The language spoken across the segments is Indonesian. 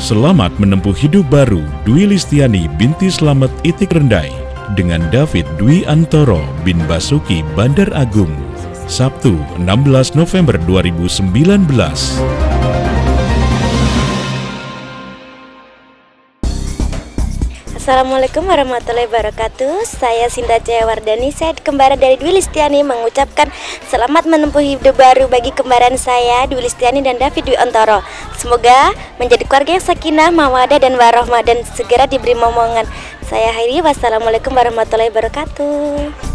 Selamat menempuh hidup baru Dwi Listiani binti Slamet Itik Rendai dengan David Dwi Antoro bin Basuki Bandar Agung, Sabtu 16 November 2019. Assalamualaikum warahmatullahi wabarakatuh. Saya Sinta Jayawardani, saya kembaran dari Dwi Listiani, mengucapkan selamat menempuh hidup baru bagi kembaran saya Dwi Listiani dan David Dwi Antoro. Semoga menjadi keluarga yang sakinah, mawadah dan warahmah dan segera diberi momongan. Saya akhiri, wassalamualaikum warahmatullahi wabarakatuh.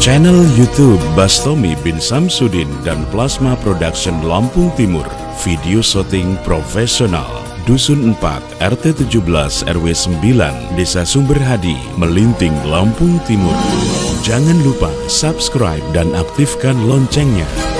Channel YouTube Bastomi bin Samsudin dan Plasma Production Lampung Timur. Video syuting profesional. Dusun 4, RT 17, RW 9, Desa Sumberhadi, Melinting, Lampung Timur. Jangan lupa subscribe dan aktifkan loncengnya.